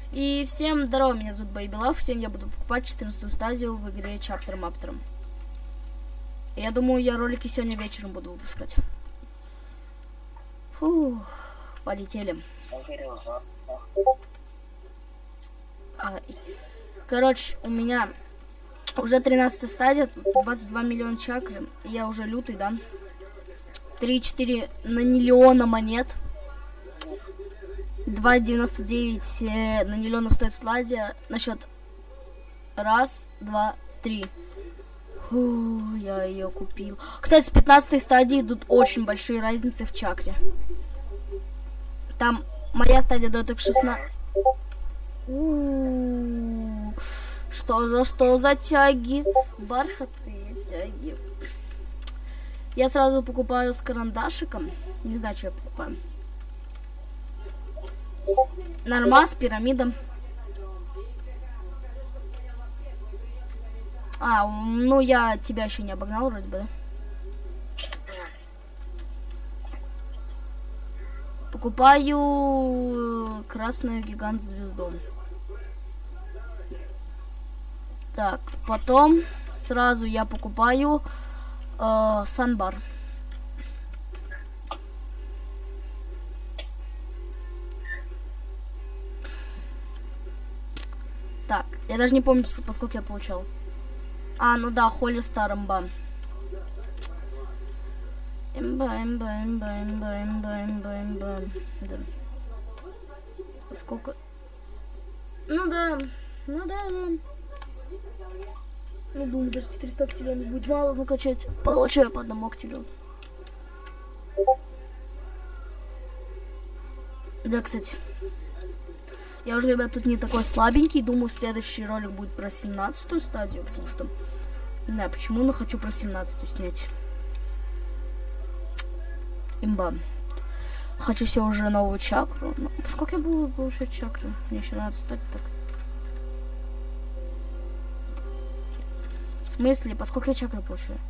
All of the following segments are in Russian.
И всем здорово, меня зовут Baby Love. Сегодня я буду покупать 14-ю стадию в игре Chapter Mapter. Я думаю, я ролики сегодня вечером буду выпускать. Фух, полетели. Короче, у меня уже 13-я стадия, тут 22 миллиона чакры. Я уже лютый, да? 3-4 на миллиона монет. 2,99 на миллионов стоит стадия. На счет 1, 2, 3. Фу, я ее купил. Кстати, с 15-й стадии идут очень большие разницы в чакре. Там моя стадия дает их 16. Что за тяги? Бархатные тяги. Я сразу покупаю с карандашиком. Не знаю, что я покупаю. Нормас, пирамида. Ну я тебя еще не обогнал, вроде бы, да? Покупаю красную гигант звезду. Так, потом сразу я покупаю санбар. Так, я даже не помню, поскольку я получал. Ну да, Холли Стар имба. Имба. Да. Сколько? Ну да. Ну, думаю, даже 400 активионов будет мало накачать. Получаю по одному активиону. Да, кстати. Я уже, ребят, тут не такой слабенький. Думаю, следующий ролик будет про 17-ю стадию. Потому что, не знаю почему, но хочу про 17-ю снять. Имба. Хочу себе уже новую чакру. Но сколько я буду получать чакры? Мне еще надо стать так. В смысле? Поскольку я чакры получаю?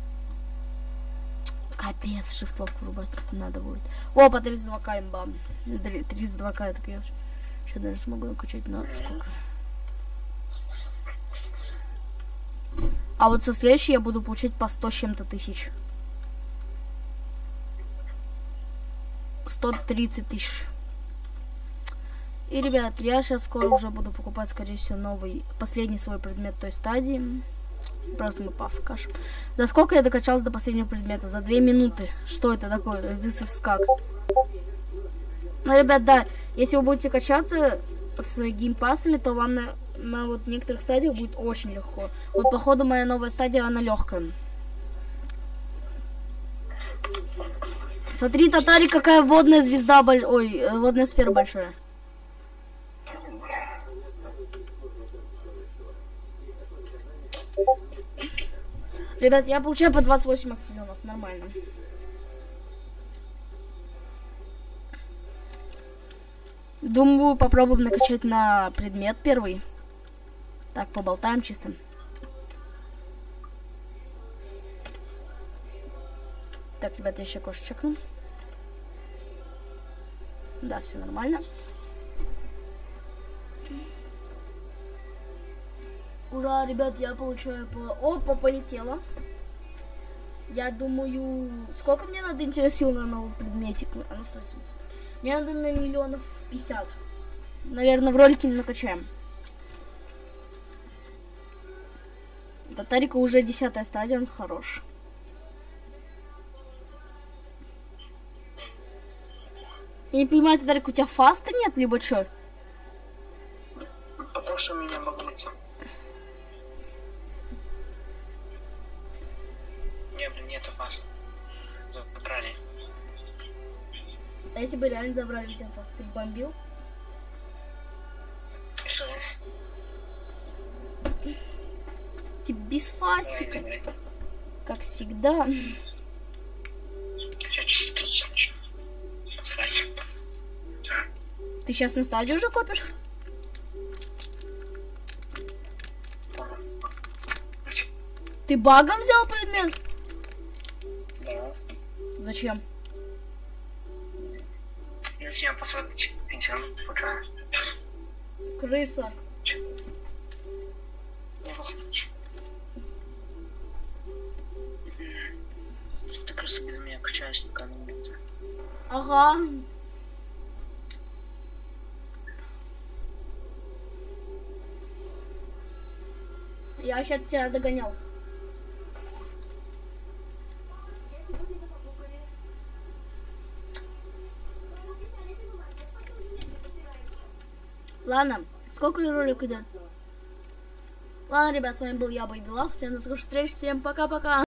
Капец, шифтловку врубать надо будет. О, по 32к имба. 32к, это я сейчас даже смогу накачать на сколько. А вот со следующей я буду получать по 100 с чем-то тысяч. 130 тысяч. И, ребят, я сейчас скоро уже буду покупать, скорее всего, новый, последний свой предмет той стадии. Просто мы пофкашем. За сколько я докачался до последнего предмета? За 2 минуты. Что это такое? This is как? Ну, ребят, да, если вы будете качаться с геймпасами, то вам на вот некоторых стадиях будет очень легко. Вот, походу, моя новая стадия, она легкая. Смотри, Татари, какая водная звезда, водная сфера большая. Ребят, я получаю по 28 активионов, нормально. Думаю, попробуем накачать на предмет первый. Так, поболтаем чисто. Так, ребят, я еще кое-что чекну. Да, все нормально. Ура, ребят, я получаю по... Опа, полетело. Я думаю... Сколько мне надо интересно на новый предметик? Мне надо на миллионов 50. Наверное, в ролике не накачаем. Татарика уже 10-я стадия, он хорош. Я не понимаю, Татарик, у тебя фаста нет, либо что? Потому что у меня багуется. Нету фаста. Забрали. А если бы реально забрали у тебя фаст, ты бомбил? Ты без фастика. Как всегда. Ты сейчас на стадию уже копишь? Ты багом взял предмет? Да. Зачем? Зачем посмотреть пенсион пока? Крыса. Я вас хочу. Ты крыса без меня качаешь, никому нет. Ага. Я сейчас тебя догонял. Ладно, сколько ролик идет? Ладно, ребят, с вами был я, Бэйби Лав. Всем до скорых встреч, всем пока-пока.